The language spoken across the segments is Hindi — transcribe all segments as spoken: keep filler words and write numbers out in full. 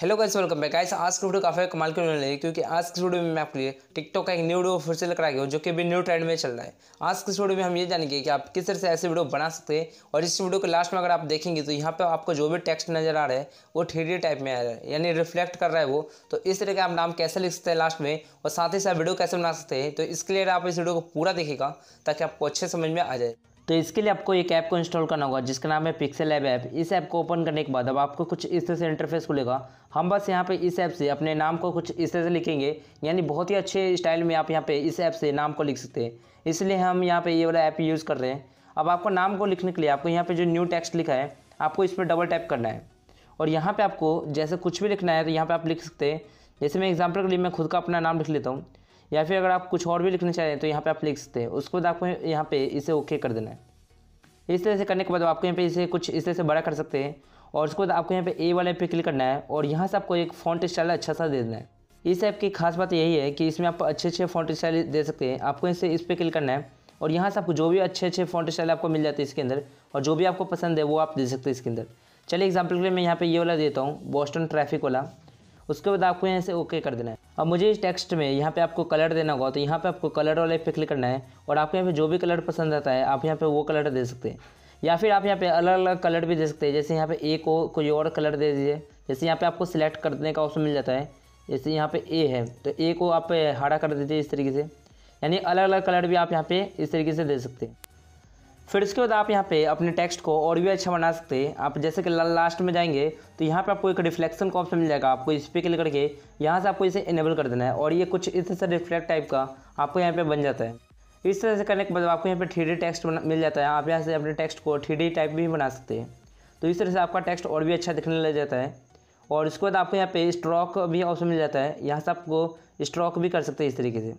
Hello guys, welcome back guys. आज की वीडियो काफ़ी कमाल की होने लगी क्योंकि आज की वीडियो में मैं आपके लिए टिकटॉक का एक न्यू वीडियो फिर से लेकर आ गया हूँ जो कि अभी न्यू ट्रेंड में चल रहा है। आज की वीडियो में हम ये जानेंगे कि आप किस तरह से ऐसे वीडियो बना सकते हैं। और इस वीडियो के लास्ट में अगर आप देखेंगे तो यहाँ पे आपको जो भी टेक्स्ट नजर आ रहा है वो थ्री डी टाइप में आ रहा है, यानी रिफ्लेक्ट कर रहा है वो। तो इस तरह का आप नाम कैसे लिख सकते हैं लास्ट में, और साथ ही साथ वीडियो कैसे बना सकते हैं, तो इसके लिए आप इस वीडियो को पूरा देखिएगा ताकि आपको अच्छे समझ में आ जाए। तो इसके लिए आपको एक ऐप को इंस्टॉल करना होगा जिसका नाम है पिक्सेल लैब ऐप। इस ऐप को ओपन करने के बाद अब आपको कुछ इस तरह से इंटरफेस खुलेगा। हम बस यहाँ पे इस ऐप से अपने नाम को कुछ इस तरह से लिखेंगे, यानी बहुत ही अच्छे स्टाइल में आप यहाँ पे इस ऐप से नाम को लिख सकते हैं। इसलिए हम यहाँ पे ये वाला ऐप यूज़ कर रहे हैं। अब आपको नाम को लिखने के लिए आपको यहाँ पर जो न्यू टेक्स्ट लिखा है आपको इस पर डबल टैप करना है, और यहाँ पर आपको जैसे कुछ भी लिखना है तो यहाँ पर आप लिख सकते हैं। जैसे मैं एग्जाम्पल के लिए मैं खुद का अपना नाम लिख लेता हूँ, या फिर अगर आप कुछ और भी लिखना चाहें तो यहाँ पर आप लिख सकते हैं। उसके बाद आपको यहाँ पे इसे ओके कर देना है। इस तरह से करने के बाद आपको यहाँ पे इसे कुछ इस तरह से बड़ा कर सकते हैं, और उसके बाद आपको यहाँ पे ए वाले पे क्लिक करना है और यहाँ से आपको एक फ़ॉन्ट स्टाइल अच्छा सा दे देना है। इस ऐप की खास बात यही है कि इसमें आप अच्छे अच्छे फ़ॉन्ट स्टाइल दे सकते हैं। आपको इसे इस पर क्लिक करना है और यहाँ से आपको जो भी अच्छे अच्छे फ़ॉन्ट स्टाइल आपको मिल जाते हैं इसके अंदर, और जो भी आपको पसंद है वो आप दे सकते हैं इसके अंदर। चलिए एग्जाम्पल के लिए मैं यहाँ पर ये वाला देता हूँ, बॉस्टन ट्रैफिक वाला। उसके बाद आपको यहाँ से ओके कर देना है। अब मुझे इस टेक्स्ट में यहाँ पे आपको कलर देना होगा, तो यहाँ पे आपको कलर वाले पे क्लिक करना है और आपको यहाँ पे जो भी कलर पसंद आता है आप यहाँ पे वो कलर दे सकते हैं, या फिर आप यहाँ पे अलग अलग कलर भी दे सकते हैं। जैसे यहाँ पे ए को कोई और कलर दे दीजिए। जैसे यहाँ पे आपको सिलेक्ट करने का ऑप्शन मिल जाता है। जैसे यहाँ पे ए है तो ए को आप हरा कर दीजिए इस तरीके से, यानी अलग अलग कलर भी आप यहाँ पे इस तरीके से दे सकते हैं। फिर इसके बाद आप यहाँ पे अपने टेक्स्ट को और भी अच्छा बना सकते हैं। आप जैसे कि लास्ट में जाएंगे तो यहाँ पे आपको एक रिफ्लेक्शन का ऑप्शन मिल जाएगा। आपको इस पर क्लिक करके यहाँ से आपको इसे इनेबल कर देना है, और ये कुछ इस तरह से रिफ्लेक्ट टाइप का आपको यहाँ पे बन जाता है। इस तरह से करने के बाद आपको यहाँ पे थ्री डी टेक्स्ट मिल जाता है। आप यहाँ से अपने टेक्स्ट को थ्री डी टाइप भी बना सकते हैं। तो इस तरह से आपका टेक्स्ट और भी अच्छा दिखने लग जाता है। और इसके बाद आपको यहाँ पे स्ट्रोक भी ऑप्शन मिल जाता है, यहाँ से आपको स्ट्रोक भी कर सकते हैं इस तरीके से।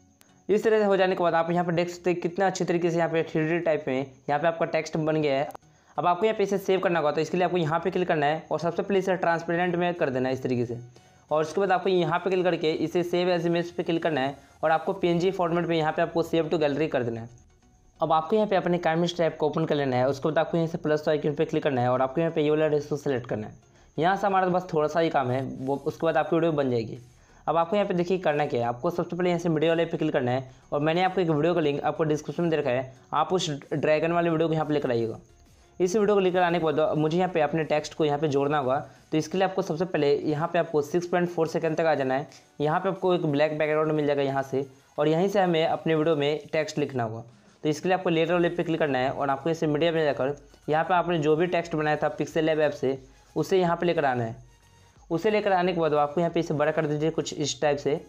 इस तरह से हो जाने के बाद आप यहाँ पे देख सकते हैं कितना अच्छी तरीके से यहाँ पे थ्री डी टाइप में यहाँ पे आपका टेक्स्ट बन गया है। अब आपको यहाँ पे इसे सेव करना होगा, तो इसके लिए आपको यहाँ पे क्लिक करना है और सबसे पहले इसे ट्रांसपेरेंट में कर देना है इस तरीके से। और उसके बाद आपको यहाँ पे क्लिक करके इसे सेव एज इमेज पे क्लिक करना है और आपको पीएनजी फॉर्मेट में यहाँ पे आपको सेव टू गैलरी कर देना है। अब आपको यहाँ पे अपने कैमस्ट्री ऐप को ओपन कर लेना है। उसके बाद आपको यहाँ से प्लस आइकन पे क्लिक करना है और आपको यहाँ पे ये वाला रेसो सेलेक्ट करना है। यहाँ से हमारा बस थोड़ा सा ही काम है, वो उसके बाद आपकी वीडियो बन जाएगी। अब आपको यहाँ पे देखिए करना क्या है, आपको सबसे पहले यहाँ से वीडियो वाले पे क्लिक करना है, और मैंने आपको एक वीडियो का लिंक आपको डिस्क्रिप्शन में दे रखा है। आप उस ड्रैगन वाले वीडियो को यहाँ पे लेकर आइएगा। इस वीडियो को लेकर आने के बाद मुझे यहाँ पे अपने टेक्स्ट को यहाँ पे जोड़ना होगा। तो इसके लिए आपको सबसे पहले यहाँ पे आपको सिक्स पॉइंट फोर सेकंड तक आ जाना है। यहाँ पे आपको एक ब्लैक बैकग्राउंड मिल जाएगा यहाँ से, और यहीं से हमें अपने वीडियो में टेक्स्ट लिखना होगा। तो इसके लिए आपको लेटर वाले पे क्लिक करना है और आपको इसे मीडिया में जाकर यहाँ पर आपने जो भी टेक्स्ट बनाया था पिक्सेल लैब ऐप से उसे यहाँ पर लेकर आना है। उसे लेकर आने के बाद आपको यहाँ पे इसे बड़ा कर दीजिए कुछ इस टाइप से।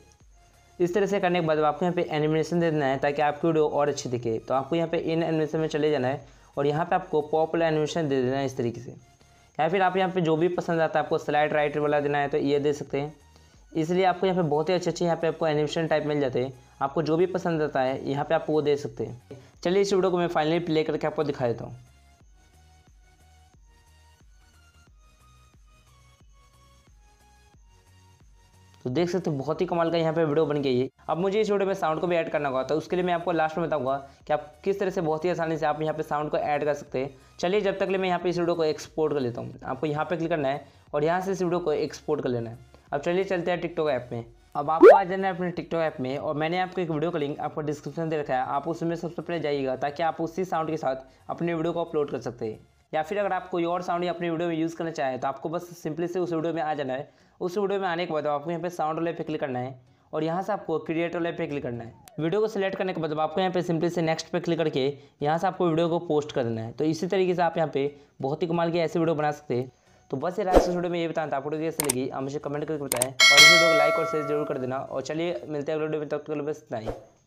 इस तरह से करने के बाद आपको यहाँ पे एनिमेशन दे देना है ताकि आपकी वीडियो और अच्छी दिखे। तो आपको यहाँ पे इन एनिमेशन में चले जाना है और यहाँ पे आपको पॉपुलर एनिमेशन दे देना है इस तरीके से, या फिर आप यहाँ पे जो भी पसंद आता है आपको स्लाइड राइट वाला देना है तो ये दे सकते हैं। इसलिए आपको यहाँ पे बहुत ही अच्छे अच्छे यहाँ पे आपको एनिमेशन टाइप मिल जाते हैं। आपको जो भी पसंद आता है यहाँ पे आप वो दे सकते हैं। चलिए इस वीडियो को मैं फाइनली प्ले करके आपको दिखा देता हूँ। तो देख सकते हो बहुत ही कमाल का यहाँ पे वीडियो बन गई है। अब मुझे इस वीडियो में साउंड को भी ऐड करना होगा, तो उसके लिए मैं आपको लास्ट में बताऊंगा कि आप किस तरह से बहुत ही आसानी से आप यहाँ पे साउंड को ऐड कर सकते हैं। चलिए जब तक ले मैं यहाँ पे इस वीडियो को एक्सपोर्ट कर लेता हूँ। आपको यहाँ पे क्लिक करना है और यहाँ से इस वीडियो को एक्सपोर्ट कर लेना है। अब चलिए चलते हैं टिकटॉक ऐप में। अब आपको आ जाना है अपने टिकटॉक ऐप में, और मैंने आपको एक वीडियो का लिंक आपको डिस्क्रिप्शन दे रखा है। आप उसमें सबसे पहले जाइएगा ताकि आप उसी साउंड के साथ अपने वीडियो को अपलोड कर सकते हैं। या फिर अगर आप कोई और साउंड अपनी वीडियो में यूज़ करना चाहें तो आपको बस सिंपली से उस वीडियो में आ जाना है। उस वीडियो में आने के बाद आपको यहाँ पे साउंड वाले पे क्लिक करना है और यहाँ से आपको क्रिएट वाले पे क्लिक करना है। वीडियो को सिलेक्ट करने के बाद आपको यहाँ पे सिंपली से नेक्स्ट पे क्लिक करके यहाँ से आपको वीडियो को पोस्ट कर देना है। तो इसी तरीके से आप यहाँ पे बहुत ही कमाल की ऐसे वीडियो बना सकते हैं। तो बस ये आज इस वीडियो में ये बताना था, आपको वीडियो कैसी लगी आप मुझे कमेंट करके बताएं, और इस वीडियो को लाइक और शेयर जरूर कर देना। और चलिए मिलते हैं अगले वीडियो में, तब तक के लिए बस इतना ही।